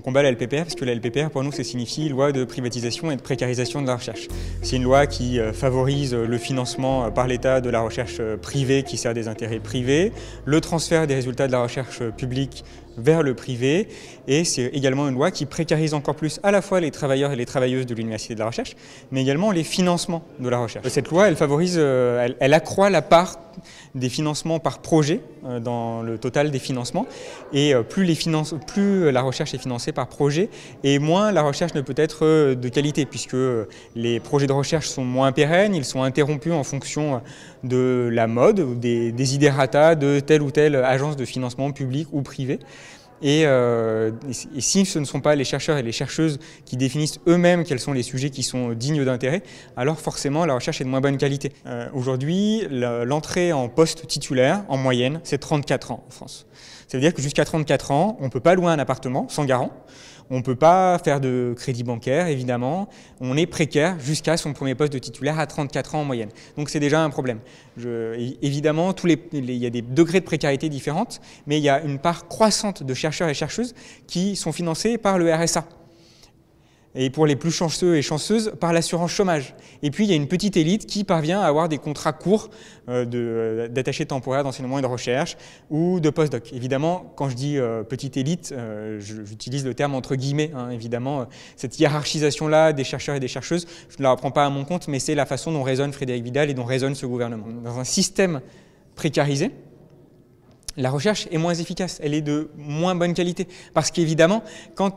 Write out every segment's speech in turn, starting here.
combat la LPPR parce que la LPPR, pour nous, ça signifie loi de privatisation et de précarisation de la recherche. C'est une loi qui favorise le financement par l'État de la recherche privée qui sert des intérêts privés, le transfert des résultats de la recherche publique vers le privé, et c'est également une loi qui précarise encore plus à la fois les travailleurs et les travailleuses de l'université de la recherche, mais également les financements de la recherche. Cette loi, elle favorise, elle accroît la part des financements par projet dans le total des financements, et plus la recherche est financée par projet, et moins la recherche ne peut être de qualité, puisque les projets de recherche sont moins pérennes, ils sont interrompus en fonction de la mode ou des desiderata de telle ou telle agence de financement publique ou privée. Et si ce ne sont pas les chercheurs et les chercheuses qui définissent eux-mêmes quels sont les sujets qui sont dignes d'intérêt, alors forcément la recherche est de moins bonne qualité. Aujourd'hui, l'entrée en poste titulaire, en moyenne, c'est 34 ans en France. Ça veut dire que jusqu'à 34 ans, on ne peut pas louer un appartement sans garant, on ne peut pas faire de crédit bancaire, évidemment, on est précaire jusqu'à son premier poste de titulaire à 34 ans en moyenne. Donc c'est déjà un problème. Évidemment, il y a des degrés de précarité différentes, mais il y a une part croissante de chercheurs et chercheuses qui sont financés par le RSA. Et pour les plus chanceux et chanceuses, par l'assurance chômage. Et puis, il y a une petite élite qui parvient à avoir des contrats courts d'attachés temporaires d'enseignement et de recherche ou de postdoc. Évidemment, quand je dis petite élite, j'utilise le terme entre guillemets. Hein, évidemment, cette hiérarchisation-là des chercheurs et des chercheuses, je ne la reprends pas à mon compte, mais c'est la façon dont raisonne Frédérique Vidal et dont raisonne ce gouvernement. Dans un système précarisé, la recherche est moins efficace, elle est de moins bonne qualité. Parce qu'évidemment, quand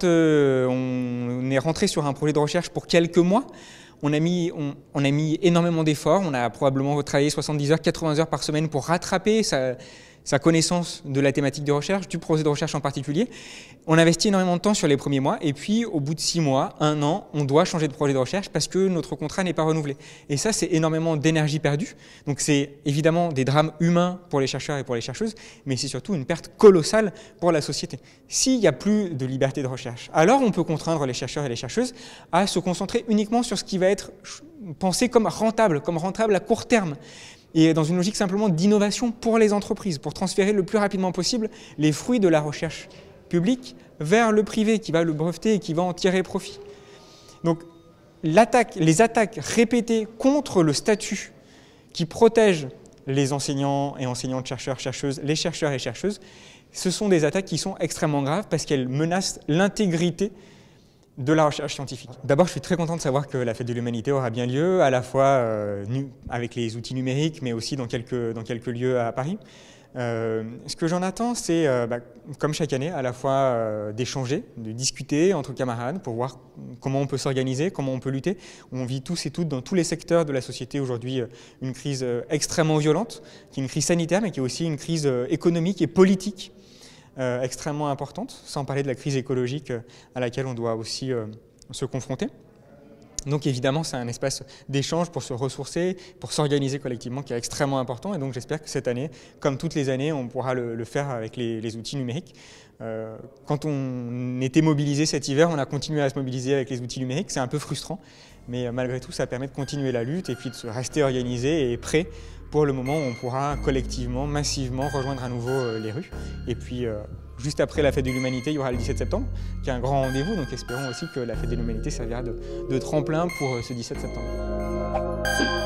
on est rentré sur un projet de recherche pour quelques mois, on a mis énormément d'efforts, on a probablement travaillé 70 heures, 80 heures par semaine pour rattraper sa connaissance de la thématique de recherche, du projet de recherche en particulier. On investit énormément de temps sur les premiers mois et puis au bout de 6 mois, 1 an, on doit changer de projet de recherche parce que notre contrat n'est pas renouvelé. Et ça, c'est énormément d'énergie perdue. Donc c'est évidemment des drames humains pour les chercheurs et pour les chercheuses, mais c'est surtout une perte colossale pour la société. S'il n'y a plus de liberté de recherche, alors on peut contraindre les chercheurs et les chercheuses à se concentrer uniquement sur ce qui va être pensé comme rentable à court terme. Et dans une logique simplement d'innovation pour les entreprises, pour transférer le plus rapidement possible les fruits de la recherche publique vers le privé qui va le breveter et qui va en tirer profit. Donc les attaques répétées contre le statut qui protège les enseignants et enseignantes, chercheurs, chercheuses, les chercheurs et chercheuses, ce sont des attaques qui sont extrêmement graves parce qu'elles menacent l'intégrité de la recherche scientifique. D'abord, je suis très content de savoir que la Fête de l'Humanité aura bien lieu, à la fois avec les outils numériques, mais aussi dans quelques lieux à Paris. Ce que j'en attends, c'est, comme chaque année, à la fois d'échanger, de discuter entre camarades pour voir comment on peut s'organiser, comment on peut lutter. On vit tous et toutes dans tous les secteurs de la société aujourd'hui une crise extrêmement violente, qui est une crise sanitaire, mais qui est aussi une crise économique et politique extrêmement importante, sans parler de la crise écologique à laquelle on doit aussi se confronter. Donc évidemment, c'est un espace d'échange pour se ressourcer, pour s'organiser collectivement qui est extrêmement important. Et donc j'espère que cette année, comme toutes les années, on pourra le faire avec les outils numériques. Quand on était mobilisé cet hiver, on a continué à se mobiliser avec les outils numériques. C'est un peu frustrant, mais malgré tout, ça permet de continuer la lutte et puis de se rester organisé et prêt pour le moment où on pourra collectivement, massivement rejoindre à nouveau les rues. Et puis, juste après la Fête de l'Humanité, il y aura le 17 septembre, qui est un grand rendez-vous. Donc espérons aussi que la Fête de l'Humanité servira de tremplin pour ce 17 septembre.